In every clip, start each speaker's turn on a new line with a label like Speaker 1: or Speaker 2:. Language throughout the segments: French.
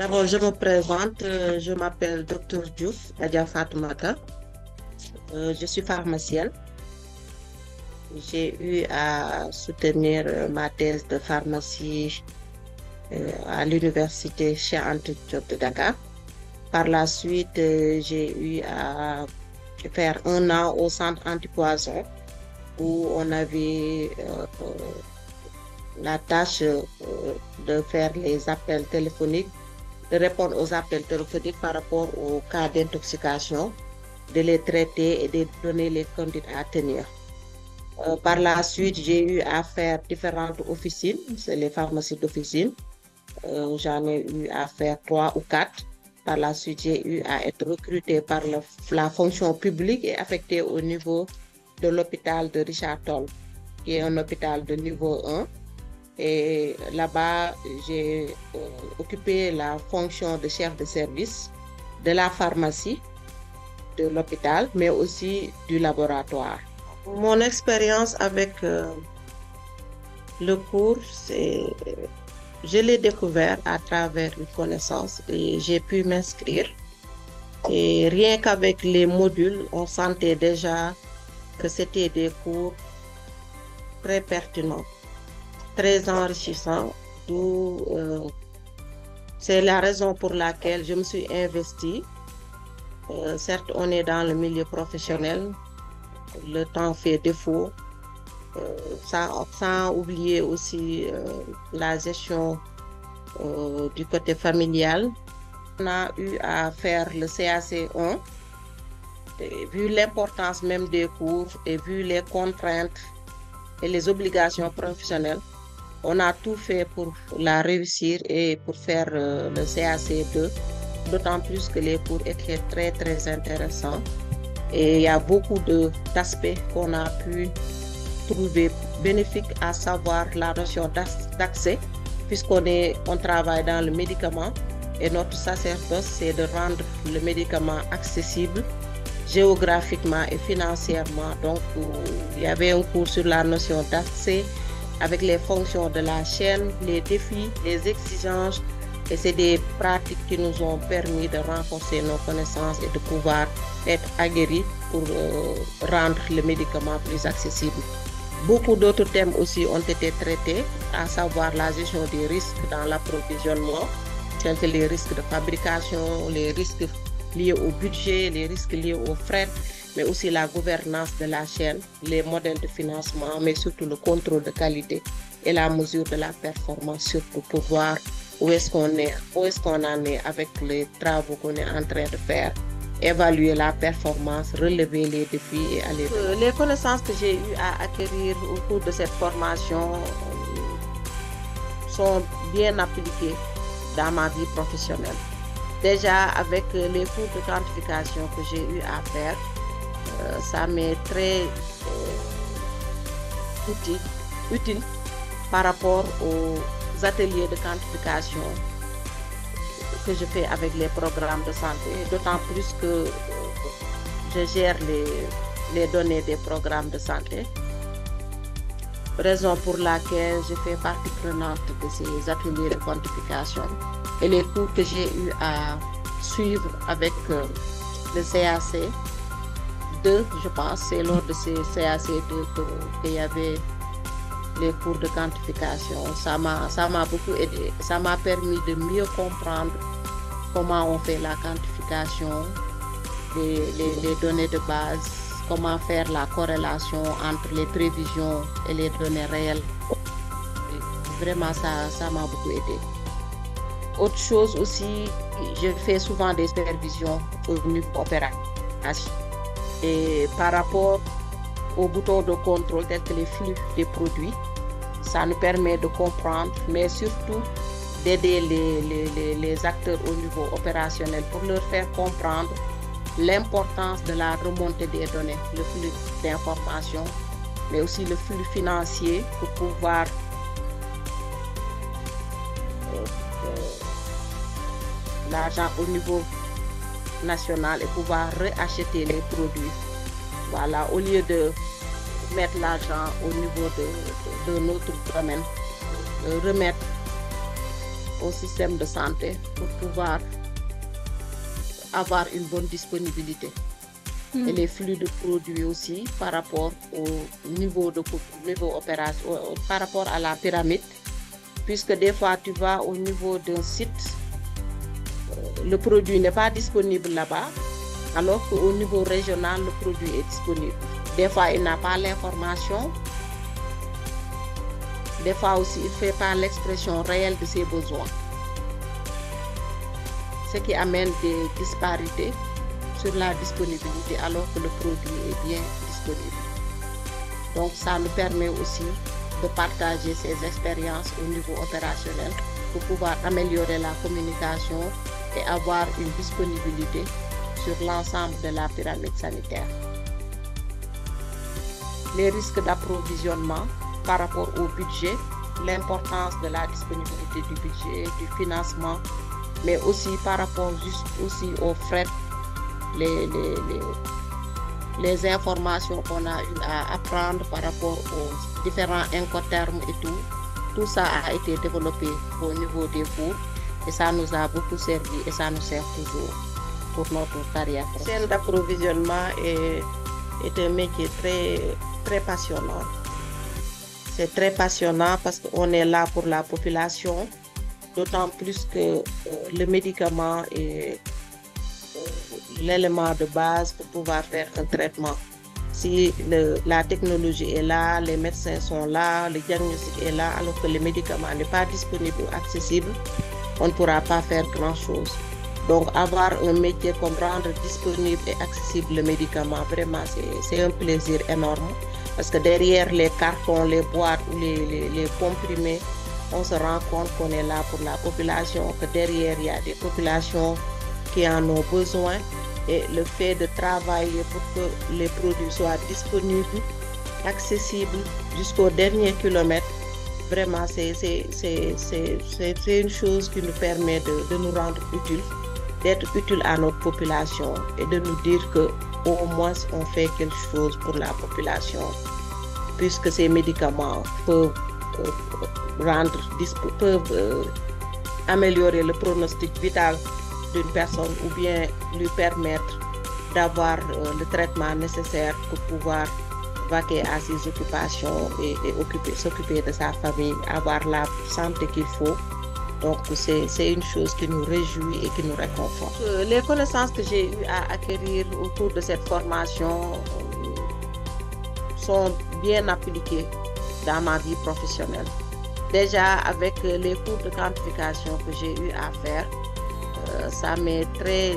Speaker 1: D'abord, je me présente, je m'appelle Dr Diouf Adja Fatoumata. Je suis pharmacienne. J'ai eu à soutenir ma thèse de pharmacie à l'université Cheikh Anta Diop de Dakar. Par la suite, j'ai eu à faire un an au centre antipoison où on avait la tâche de faire les appels téléphoniques, de répondre aux appels téléphoniques par rapport aux cas d'intoxication, de les traiter et de donner les conduites à tenir. Par la suite, j'ai eu à faire différentes officines, c'est les pharmacies d'officine. J'en ai eu à faire 3 ou 4. Par la suite, j'ai eu à être recrutée par la fonction publique et affectée au niveau de l'hôpital de Richard Toll, qui est un hôpital de niveau 1. Et là-bas, j'ai occupé la fonction de chef de service de la pharmacie, de l'hôpital, mais aussi du laboratoire. Mon expérience avec le cours, je l'ai découvert à travers une connaissance et j'ai pu m'inscrire. Et rien qu'avec les modules, on sentait déjà que c'était des cours très pertinents, très enrichissants. C'est la raison pour laquelle je me suis investie. Certes, on est dans le milieu professionnel, le temps fait défaut, sans oublier aussi la gestion du côté familial. On a eu à faire le CAC 1, et vu l'importance même des cours et vu les contraintes et les obligations professionnelles, on a tout fait pour la réussir et pour faire le CAC 2, d'autant plus que les cours étaient très très intéressants. Et il y a beaucoup d'aspects qu'on a pu trouver bénéfiques, à savoir la notion d'accès, puisqu'on travaille dans le médicament et notre sacerdoce, c'est de rendre le médicament accessible géographiquement et financièrement. Donc, il y avait un cours sur la notion d'accès avec les fonctions de la chaîne, les défis, les exigences. Et c'est des pratiques qui nous ont permis de renforcer nos connaissances et de pouvoir être aguerris pour rendre le médicament plus accessible. Beaucoup d'autres thèmes aussi ont été traités, à savoir la gestion des risques dans l'approvisionnement, tels que les risques de fabrication, les risques liés au budget, les risques liés aux frais, mais aussi la gouvernance de la chaîne, les modèles de financement, mais surtout le contrôle de qualité et la mesure de la performance, surtout pour voir où est-ce qu'on en est avec les travaux qu'on est en train de faire, évaluer la performance, relever les défis et aller. Les connaissances que j'ai eu à acquérir au cours de cette formation sont bien appliquées dans ma vie professionnelle. Déjà, avec les cours de quantification que j'ai eu à faire, ça m'est très utile par rapport aux ateliers de quantification que je fais avec les programmes de santé, d'autant plus que je gère les données des programmes de santé, raison pour laquelle je fais partie prenante de ces ateliers de quantification. Et les cours que j'ai eu à suivre avec le CAC 2, je pense, c'est lors de ces CAC 2 qu'il y avait les cours de quantification. Ça m'a beaucoup aidé. Ça m'a permis de mieux comprendre comment on fait la quantification, les données de base, comment faire la corrélation entre les prévisions et les données réelles. Et vraiment, ça m'a beaucoup aidé. Autre chose aussi, je fais souvent des supervisions au niveau opératif. Et par rapport aux boutons de contrôle tels que les flux des produits, ça nous permet de comprendre, mais surtout d'aider les acteurs au niveau opérationnel pour leur faire comprendre l'importance de la remontée des données, le flux d'informations, mais aussi le flux financier pour pouvoir l'argent au niveau national et pouvoir réacheter les produits. Voilà, au lieu de mettre l'argent au niveau de notre domaine, remettre au système de santé pour pouvoir avoir une bonne disponibilité. Et les flux de produits aussi par rapport au niveau opération, par rapport à la pyramide, puisque des fois tu vas au niveau d'un site, le produit n'est pas disponible là-bas, alors qu'au niveau régional, le produit est disponible. Des fois, il n'a pas l'information. Des fois aussi, il ne fait pas l'expression réelle de ses besoins. Ce qui amène des disparités sur la disponibilité alors que le produit est bien disponible. Donc, ça nous permet aussi de partager ces expériences au niveau opérationnel pour pouvoir améliorer la communication et avoir une disponibilité sur l'ensemble de la pyramide sanitaire. Les risques d'approvisionnement par rapport au budget, l'importance de la disponibilité du budget, du financement, mais aussi par rapport aussi aux frais, les informations qu'on a eu à apprendre par rapport aux différents incoterms et tout ça a été développé au niveau des cours et ça nous a beaucoup servi et ça nous sert toujours pour notre carrière. La chaîne d'approvisionnement est un métier très passionnant. C'est très passionnant parce qu'on est là pour la population, d'autant plus que le médicament est l'élément de base pour pouvoir faire un traitement. Si la technologie est là, les médecins sont là, le diagnostic est là, alors que le médicament n'est pas disponible ou accessible, on ne pourra pas faire grand-chose. Donc avoir un métier comme rendre disponible et accessible le médicament, vraiment c'est un plaisir énorme. Parce que derrière les cartons, les boîtes ou les comprimés, on se rend compte qu'on est là pour la population, que derrière il y a des populations qui en ont besoin. Et le fait de travailler pour que les produits soient disponibles, accessibles jusqu'au dernier kilomètre, vraiment c'est une chose qui nous permet de nous rendre utiles, d'être utiles à notre population et de nous dire qu'au moins on fait quelque chose pour la population, puisque ces médicaments peuvent améliorer le pronostic vital d'une personne ou bien lui permettre d'avoir le traitement nécessaire pour pouvoir vaquer à ses occupations et s'occuper de sa famille, avoir la santé qu'il faut. Donc c'est une chose qui nous réjouit et qui nous réconforte. Les connaissances que j'ai eu à acquérir au cours de cette formation sont bien appliquées dans ma vie professionnelle. Déjà avec les cours de quantification que j'ai eu à faire, ça m'est très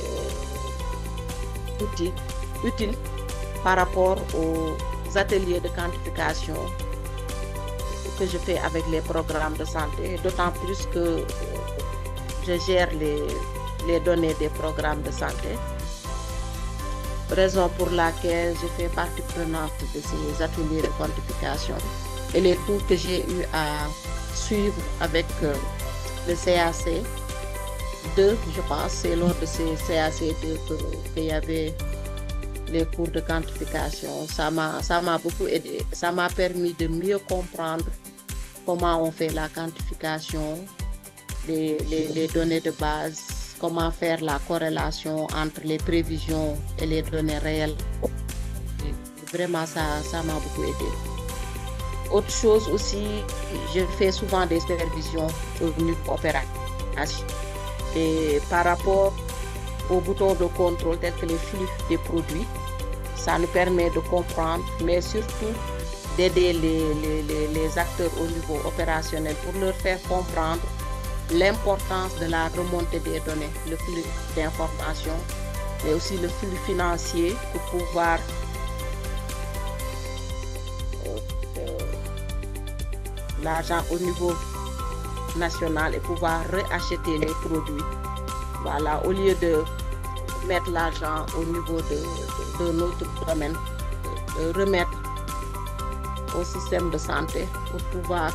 Speaker 1: utile par rapport aux ateliers de quantification que je fais avec les programmes de santé, d'autant plus que je gère les données des programmes de santé, raison pour laquelle je fais partie prenante de ces ateliers de quantification. Et les cours que j'ai eu à suivre avec le CAC 2, je pense, c'est lors de ces CAC 2 qu'il y avait les cours de quantification. Ça m'a beaucoup aidé. Ça m'a permis de mieux comprendre comment on fait la quantification, les données de base, comment faire la corrélation entre les prévisions et les données réelles. Et vraiment, ça m'a beaucoup aidé. Autre chose aussi, je fais souvent des supervisions au niveau opératif. Et par rapport aux boutons de contrôle tels que les flux des produits, ça nous permet de comprendre, mais surtout d'aider les acteurs au niveau opérationnel pour leur faire comprendre l'importance de la remontée des données, le flux d'informations, mais aussi le flux financier pour pouvoir l'argent au niveau national et pouvoir racheter les produits. Voilà, au lieu de mettre l'argent au niveau de notre domaine, de remettre au système de santé pour pouvoir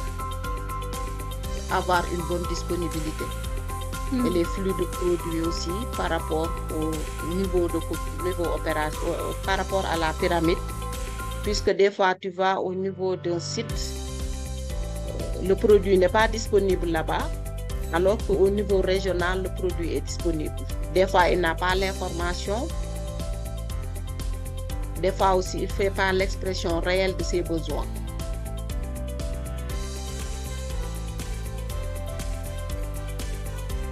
Speaker 1: avoir une bonne disponibilité. Et les flux de produits aussi par rapport au niveau opération, par rapport à la pyramide, puisque des fois tu vas au niveau d'un site, le produit n'est pas disponible là-bas, alors qu'au niveau régional, le produit est disponible. Des fois, il n'a pas l'information. Des fois aussi, il ne fait pas l'expression réelle de ses besoins.